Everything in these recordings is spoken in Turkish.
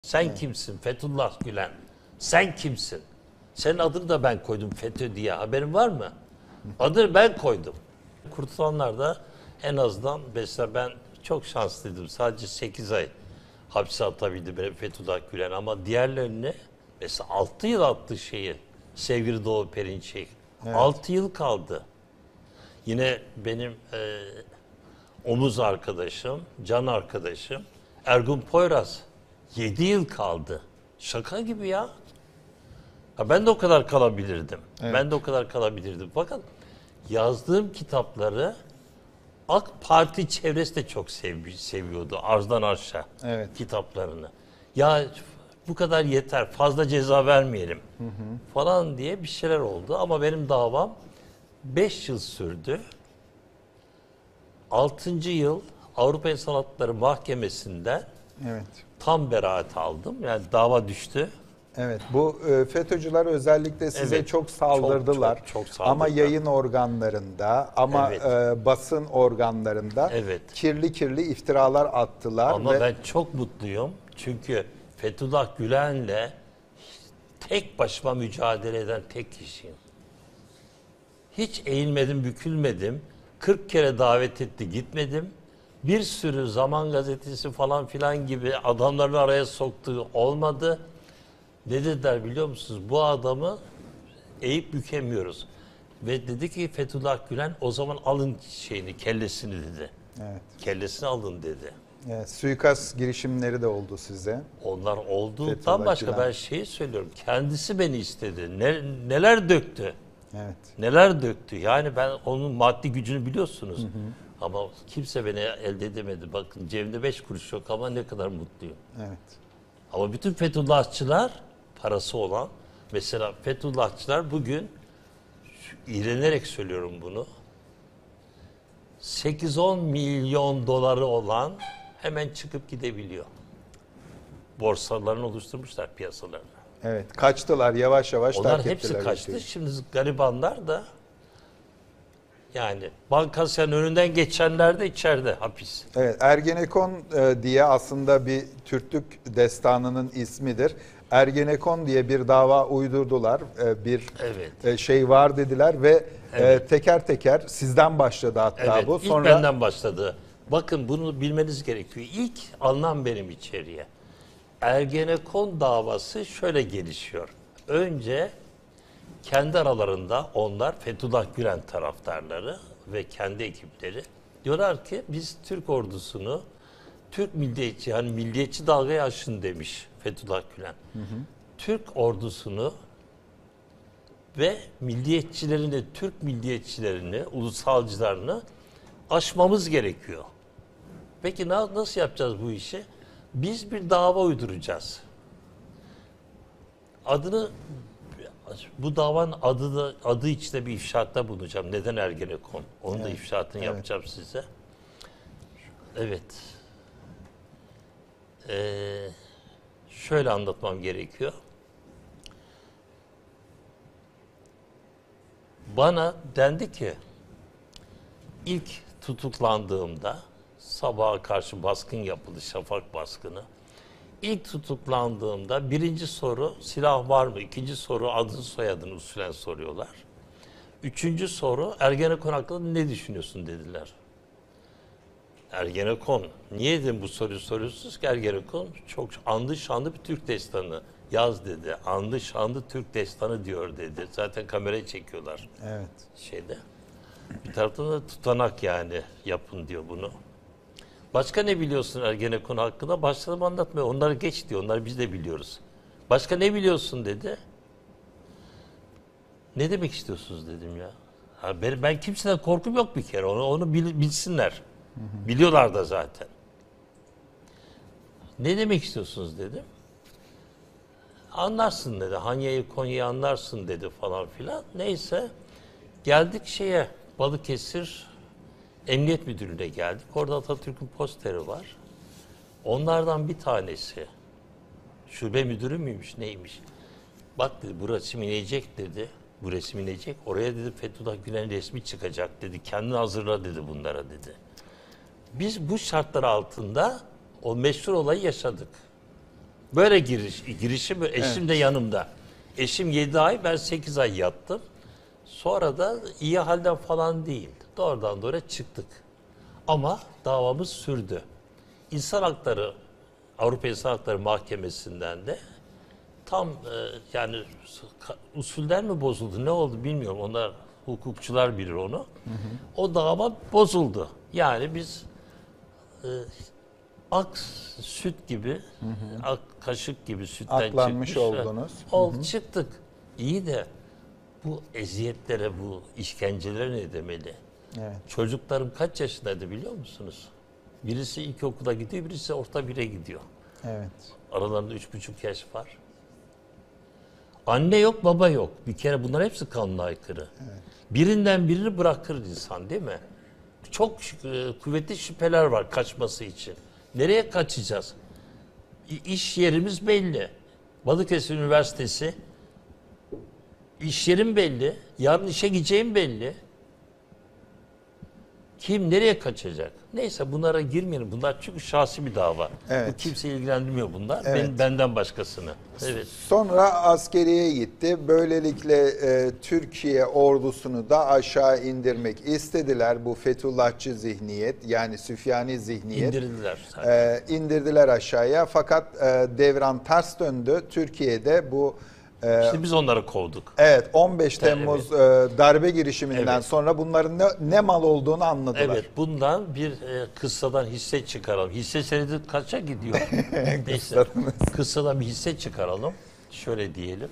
Sen kimsin Fethullah Gülen? Sen kimsin? Senin adını da ben koydum FETÖ diye. Haberin var mı? Adını ben koydum. Kurtulanlar da en azından mesela ben çok şanslıydım. Sadece 8 ay hapse atabildi Fethullah Gülen ama diğerlerini mesela 6 yıl attı şeyi. Sevgili Doğu Perinçek. Evet. 6 yıl kaldı. Yine benim omuz arkadaşım, can arkadaşım Ergun Poyraz 7 yıl kaldı. Şaka gibi ya. Ha ben de o kadar kalabilirdim. Evet. Ben de o kadar kalabilirdim. Fakat yazdığım kitapları AK Parti çevresi de çok seviyordu. Arzdan aşağı kitaplarını. Ya bu kadar yeter, fazla ceza vermeyelim falan diye bir şeyler oldu. Ama benim davam 5 yıl sürdü. 6. yıl Avrupa İnsan Hakları Mahkemesi'nden tam beraat aldım. Yani dava düştü. Evet, bu FETÖ'cüler özellikle size çok saldırdılar. Çok saldırdılar. Ama yayın organlarında, ama basın organlarında kirli iftiralar attılar. Ama ben çok mutluyum. Çünkü Fethullah Gülen'le tek başıma mücadele eden tek kişiyim. Hiç eğilmedim, bükülmedim. 40 kere davet etti, gitmedim. Bir sürü Zaman Gazetesi falan filan gibi adamların araya soktuğu olmadı. Ne dediler biliyor musunuz? Bu adamı eğip bükemiyoruz. Ve dedi ki Fethullah Gülen o zaman alın kellesini dedi. Evet. Kellesini alın dedi. Evet, suikast girişimleri de oldu size. Onlar olduğundan başka ben söylüyorum. Kendisi beni istedi. Neler döktü. Evet. Neler döktü. Yani ben onun maddi gücünü biliyorsunuz. Ama kimse beni elde edemedi. Bakın cebimde 5 kuruş yok ama ne kadar mutluyum. Evet. Ama bütün Fethullahçılar parası olan, mesela Fethullahçılar bugün, iğrenerek söylüyorum bunu, 8-10 milyon doları olan hemen çıkıp gidebiliyor. Borsalarını oluşturmuşlar, piyasalarını. Evet, kaçtılar yavaş yavaş. Onlar hepsi kaçtı. Şimdi garibanlar da yani bankasyanın önünden geçenler de içeride, hapis. Evet, Ergenekon diye aslında bir Türklük destanının ismidir. Ergenekon diye bir dava uydurdular. Bir şey var dediler ve teker teker sizden başladı hatta bu. Sonra ilk benden başladı. Bakın bunu bilmeniz gerekiyor. İlk alınan benim içeriye. Ergenekon davası şöyle gelişiyor. Önce kendi aralarında onlar Fethullah Gülen taraftarları ve kendi ekipleri diyorlar ki biz Türk ordusunu, Türk milliyetçi, yani milliyetçi dalgayı aşın demiş Fethullah Gülen. Türk ordusunu ve milliyetçilerini, Türk milliyetçilerini, ulusalcılarını aşmamız gerekiyor. Peki nasıl yapacağız bu işi? Biz bir dava uyduracağız. Bu davanın adı içinde bir ifşaatta bulunacağım. Neden Ergenekon? Onun da ifşaatını yapacağım size. Evet. Şöyle anlatmam gerekiyor. Bana dendi ki ilk tutuklandığımda sabaha karşı baskın yapıldı, şafak baskını. İlk tutuklandığımda birinci soru silah var mı? İkinci soru adını soyadını usulen soruyorlar. Üçüncü soru Ergenekon hakkında ne düşünüyorsun dediler. Ergenekon. Niye dedim bu soruyu soruyorsunuz ki? Ergenekon çok anlı şanlı bir Türk destanı. Yaz dedi. Anlı şanlı Türk destanı diyor dedi. Zaten kamerayı çekiyorlar. Evet. Bir taraftan da tutanak yani yapın diyor bunu. Başka ne biliyorsun Ergenekon hakkında? Başladım anlatmaya. Onları geç diyor. Onları biz de biliyoruz. Başka ne biliyorsun dedi. Ne demek istiyorsunuz dedim ya. Ben kimseden korkum yok bir kere. Onu bilsinler. Biliyorlar da zaten. Ne demek istiyorsunuz dedim. Anlarsın dedi. Hanya'yı Konya'yı anlarsın dedi falan filan. Neyse. Geldik Balıkesir Emniyet Müdürlüğü'ne geldik. Orada Atatürk'ün posteri var. Onlardan bir tanesi şube müdürü müymüş neymiş? Bak dedi bu resim inecek dedi. Bu resim inecek. Oraya dedi Fethullah Gülen resmi çıkacak dedi. Kendini hazırla dedi bunlara dedi. Biz bu şartlar altında o meşhur olayı yaşadık. Böyle girişim eşim de yanımda. Eşim 7 ay, ben 8 ay yattım. Sonra da iyi halden falan değil. Doğrudan doğruya çıktık. Ama davamız sürdü. İnsan Hakları, Avrupa İnsan Hakları Mahkemesi'nden de tam yani usulden mi bozuldu, ne oldu bilmiyorum. Onlar hukukçular bilir onu. O dava bozuldu. Yani biz ak süt gibi, ak kaşık gibi sütten aklanmış çıkmış. oldunuz. Çıktık. İyi de bu eziyetlere, bu işkencelere ne demeli? Evet. Çocuklarım kaç yaşındaydı biliyor musunuz? Birisi ilkokula gidiyor, birisi orta bire gidiyor. Evet. Aralarında 3,5 yaş var. Anne yok, baba yok. Bir kere bunlar hepsi kanuna aykırı. Evet. Birinden birini bırakır insan, değil mi? Çok kuvvetli şüpheler var kaçması için. Nereye kaçacağız? İş yerimiz belli. Balıkesir Üniversitesi, iş yerim belli. Yarın işe gideceğim belli. Kim nereye kaçacak? Neyse bunlara girmeyelim. Bunlar çünkü şahsi bir dava. Evet. Bu kimseyi ilgilendirmiyor bunlar. Evet. Benden başkasını. Evet. Sonra askeriye gitti. Böylelikle Türkiye ordusunu da aşağı indirmek istediler. Bu Fethullahçı zihniyet, yani Süfyani zihniyet. İndirdiler. İndirdiler aşağıya. Fakat devran ters döndü. Türkiye'de bu İşte biz onları kovduk. evet, 15 Temmuz darbe girişiminden Evet. sonra bunların ne mal olduğunu anladılar. Evet, bundan bir kıssadan hisse çıkaralım. Hisse senedi kaça gidiyor? Neyse, kıssadan bir hisse çıkaralım. Şöyle diyelim.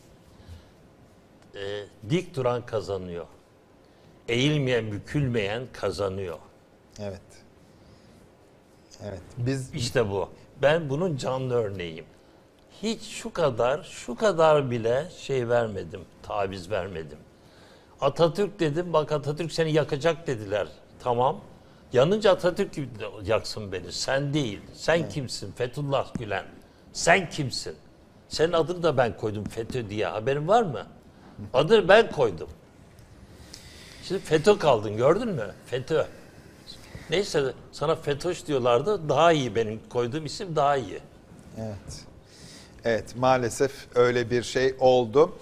Dik duran kazanıyor. Eğilmeyen, bükülmeyen kazanıyor. Evet. Evet. Biz İşte bu. Ben bunun canlı örneğiyim. Hiç şu kadar bile şey vermedim, taviz vermedim. Atatürk dedim, bak Atatürk seni yakacak dediler. Tamam. Yanınca Atatürk gibi yaksın beni. Sen değil. Sen kimsin? Fethullah Gülen. Sen kimsin? Senin adını da ben koydum FETÖ diye. Haberin var mı? Adını ben koydum. Şimdi FETÖ kaldın, gördün mü? FETÖ. Neyse, sana FETÖ'ş diyorlardı. Daha iyi, benim koyduğum isim daha iyi. evet. Evet, maalesef öyle bir şey oldu.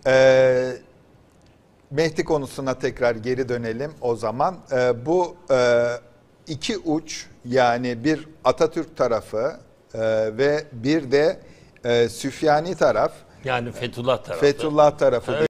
Mehdi konusuna tekrar geri dönelim o zaman. Bu iki uç, yani bir Atatürk tarafı ve bir de Süfyani taraf. Yani Fethullah tarafı. Fethullah tarafı.